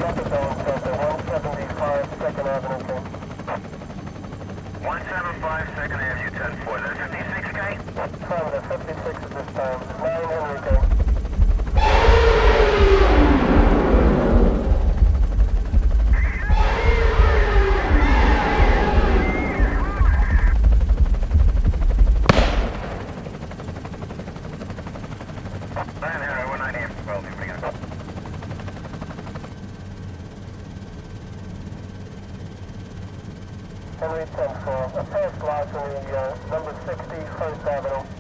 175 Second Avenue, King. 175 Second Avenue, 10-4. That's 56K? Affirmative, 56 at this time. 9 Henry, King. Henry 10-4. A fast loss on the number 60 First Avenue.